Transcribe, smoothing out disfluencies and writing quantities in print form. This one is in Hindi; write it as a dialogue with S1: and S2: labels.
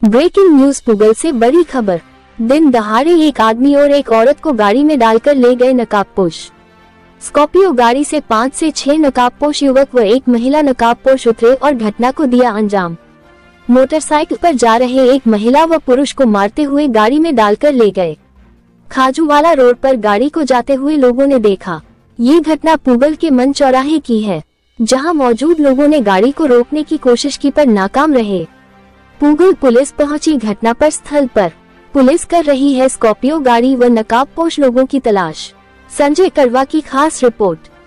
S1: ब्रेकिंग न्यूज पुगल से बड़ी खबर। दिन दहाड़े एक आदमी और एक औरत को गाड़ी में डालकर ले गए नकाबपोश। स्कॉर्पियो गाड़ी से 5 से 6 नकाबपोश युवक व एक महिला नकाबपोश उतरे और घटना को दिया अंजाम। मोटरसाइकिल पर जा रहे एक महिला व पुरुष को मारते हुए गाड़ी में डालकर ले गए। खाजूवाला रोड पर गाड़ी को जाते हुए लोगों ने देखा। ये घटना पुगल के मन चौराहे की है, जहां मौजूद लोगों ने गाड़ी को रोकने की कोशिश की पर नाकाम रहे। पुगल पुलिस पहुंची घटना पर स्थल पर। पुलिस कर रही है स्कॉर्पियो गाड़ी व नकाबपोश लोगों की तलाश। संजय करवा की खास रिपोर्ट।